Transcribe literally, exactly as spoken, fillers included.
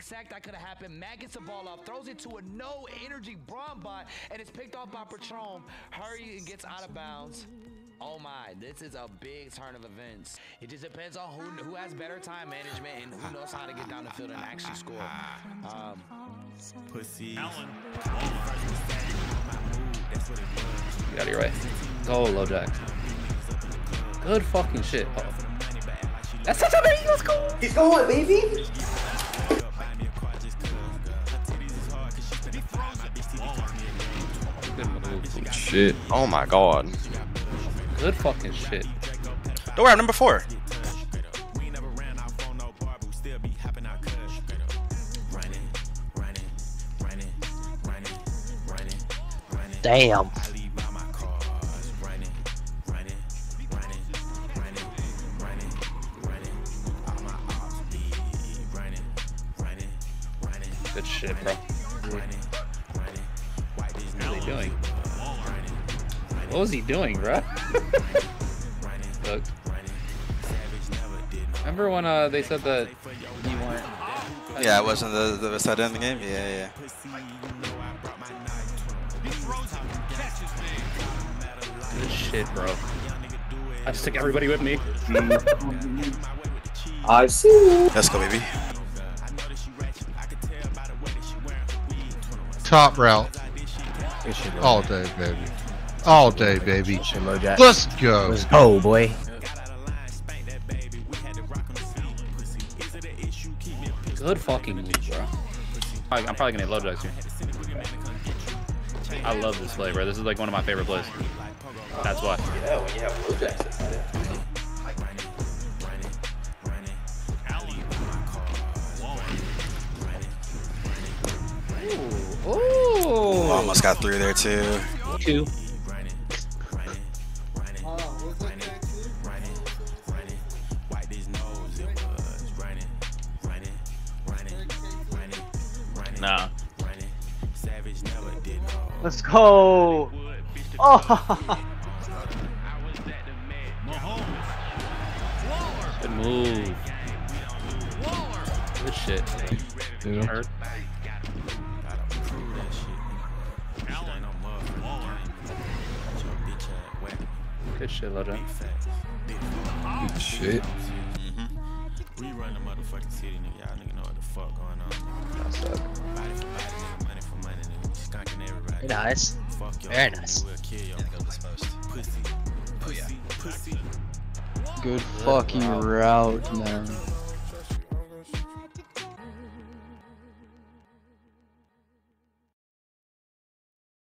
sack that could have happened. Matt gets the ball up, throws it to a no energy Braun bot, and it's picked off by Patron. Hurry and gets out of bounds. Oh my, this is a big turn of events. It just depends on who who has better time management and who knows how to get down the field and actually score. Um, Pussy. Allen. Get out of your way. Go, low jack. Good fucking shit. Oh. That's such a big, let's go! He's going, baby! Good move. Shit. Oh my god. Good fucking shit. Don't worry, I'm number four. Damn. Good shit, bro. What was he doing? What was he doing, bro? Look. Remember when uh, they said that you weren't... Yeah, it wasn't the, the side end of the game? Yeah, yeah. Good shit, bro. I just took everybody with me. I see. Let's go, baby. Top route. All day, baby. All day, baby. Let's go. Let's go, boy. Good fucking move, bro. I'm probably gonna hit low jacks here. I love this play, bro. This is like one of my favorite plays. That's why. Yeah, when you have low jacks. Ooh. Ooh. Almost got through there, too. Two. Nah. Let's go. Oh. Good move. Good shit. Yeah. Hurt. Good shit, Lojo. Good shit. Mm-hmm. We run the motherfucking city, nigga. Y'all nigga know what the fuck going on. That's up. Body for body, nigga. Money for money, nigga. We skunking everybody. Nice. Fuck your Very nigga, nice. We'll kill your pussy. Pussy. Pussy. Pussy. Good fucking route, man.